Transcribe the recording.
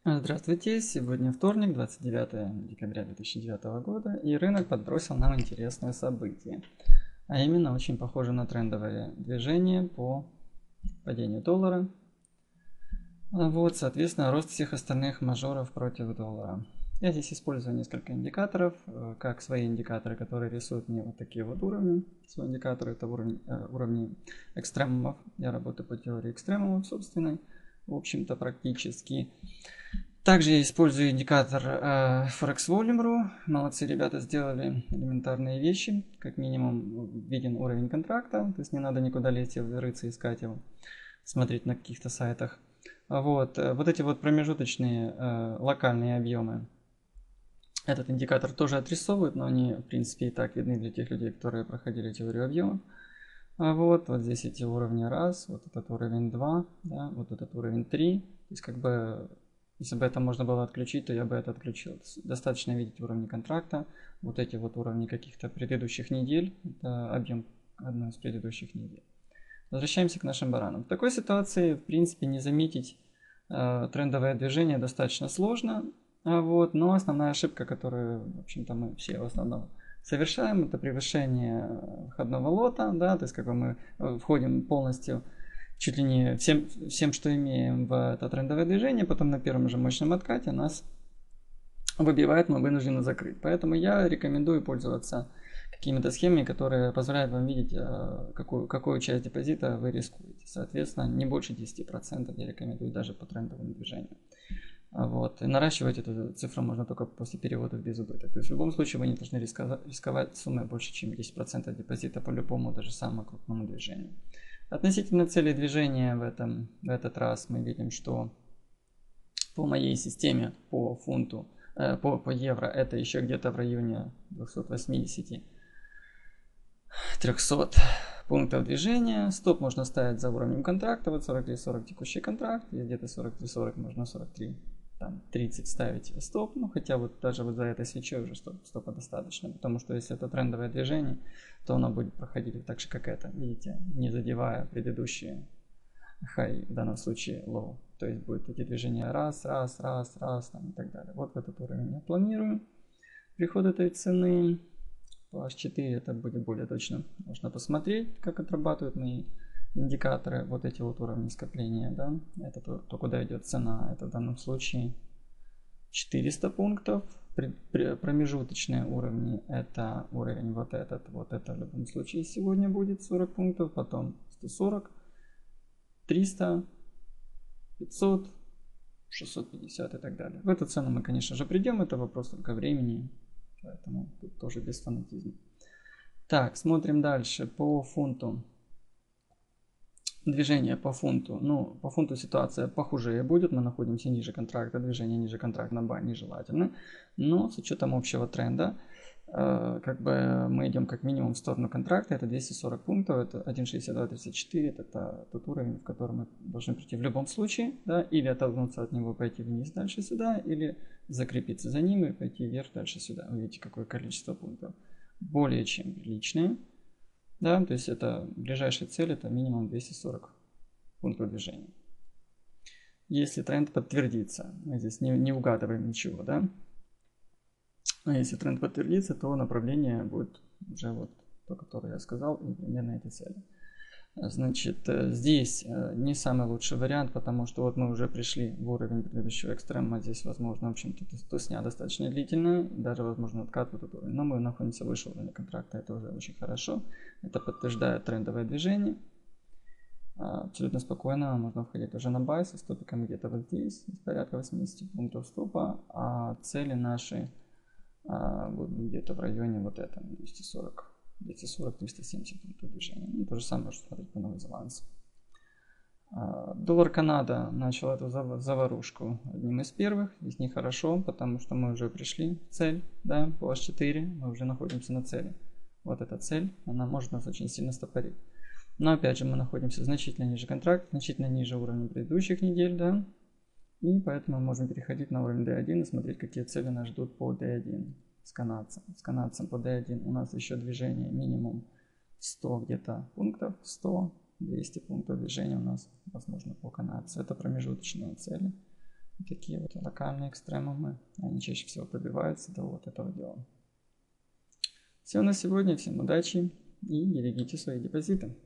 Здравствуйте, сегодня вторник, 29 декабря 2009 года, и рынок подбросил нам интересное событие. А именно, очень похоже на трендовое движение по падению доллара. Вот, соответственно, рост всех остальных мажоров против доллара. Я здесь использую несколько индикаторов, как свои индикаторы, которые рисуют мне вот такие вот уровни. Свой индикатор это уровни экстремумов. Я работаю по теории экстремумов собственной, в общем-то, практически. Также я использую индикатор Forex Volume.ru. Молодцы ребята, сделали элементарные вещи. Как минимум виден уровень контракта, то есть не надо никуда лезть, рыться, искать его, смотреть на каких-то сайтах. Вот эти вот промежуточные локальные объемы. Этот индикатор тоже отрисовывает, но они в принципе и так видны для тех людей, которые проходили теорию объемов. Вот здесь эти уровни раз, вот этот уровень 2, да, вот этот уровень 3. То есть как бы, если бы это можно было отключить, то я бы это отключил. Достаточно видеть уровни контракта, вот эти вот уровни каких-то предыдущих недель, это объем одной из предыдущих недель. Возвращаемся к нашим баранам. В такой ситуации, в принципе, не заметить трендовое движение достаточно сложно, но основная ошибка, которую, в общем-то, мы все в основном совершаем, это превышение входного лота, да, то есть как бы мы входим полностью чуть ли не всем, что имеем в это трендовое движение, потом на первом же мощном откате нас выбивает, мы вынуждены закрыть. Поэтому я рекомендую пользоваться какими-то схемами, которые позволяют вам видеть, какую часть депозита вы рискуете. Соответственно, не больше 10% я рекомендую даже по трендовым движениям. Вот. И наращивать эту цифру можно только после перевода без убыток. То есть в любом случае вы не должны рисковать суммой больше, чем 10% депозита по любому, даже самому крупному движению. Относительно цели движения в этот раз мы видим, что по моей системе, по фунту, по евро, это еще где-то в районе 280-300 пунктов движения. Стоп можно ставить за уровнем контракта, вот 43.40 текущий контракт, и где-то 43.40 можно 43. Там 30 ставить стоп, хотя вот даже вот за этой свечой уже стопа достаточно, потому что если это трендовое движение, то оно будет проходить так же, как это, видите, не задевая предыдущие high, в данном случае low, то есть будет эти движения раз, там, и так далее. Вот в этот уровень я планирую приход этой цены, по H4 это будет более точно, можно посмотреть, как отрабатывают мои индикаторы, вот эти вот уровни скопления, да, это то куда идет цена, это в данном случае 400 пунктов, промежуточные уровни, это уровень вот это в любом случае сегодня будет 40 пунктов, потом 140, 300, 500, 650 и так далее. В эту цену мы, конечно же, придем, это вопрос только времени, поэтому тут тоже без фанатизма. Так, смотрим дальше по фунту. Движение по фунту. По фунту ситуация похуже будет. Мы находимся ниже контракта. Движение ниже контракта на бай нежелательно. Но с учетом общего тренда, как бы мы идем как минимум в сторону контракта. Это 240 пунктов. Это 1.6234. Это тот уровень, в котором мы должны прийти в любом случае. Да, или оттолкнуться от него, пойти вниз дальше сюда. Или закрепиться за ним и пойти вверх дальше сюда. Вы видите, какое количество пунктов. Более чем приличное. Да, то есть это ближайшая цель, это минимум 240 пунктов движения. Если тренд подтвердится, мы здесь не угадываем ничего, да. А если тренд подтвердится, то направление будет уже вот то, которое я сказал, и примерно эти цели. Значит, здесь не самый лучший вариант, потому что вот мы уже пришли в уровень предыдущего экстрема. Здесь, возможно, в общем-то, тусня достаточно длительная, даже, возможно, откат в этот уровень. Но мы находимся выше уровня контракта, это уже очень хорошо. Это подтверждает трендовое движение. Абсолютно спокойно можно входить уже на бай со стопиком где-то вот здесь, порядка 80 пунктов стопа, а цели наши будут где-то в районе вот этого, 240-370 пунктов движения. И то же самое можно смотреть по Новой Зеландии. Доллар Канада начал эту заварушку одним из первых. Здесь нехорошо, потому что мы уже пришли в цель, да, по H4, мы уже находимся на цели. Вот эта цель, она может нас очень сильно стопорить. Но опять же мы находимся значительно ниже контракта, значительно ниже уровня предыдущих недель, да. И поэтому мы можем переходить на уровень D1 и смотреть, какие цели нас ждут по D1 с канадцем. С канадцем по D1 у нас еще движение минимум 100 где-то пунктов, 100-200 пунктов движения у нас возможно по канадцу. Это промежуточные цели. такие вот локальные экстремумы, они чаще всего добиваются до вот этого дела. Все на сегодня, всем удачи и берегите свои депозиты.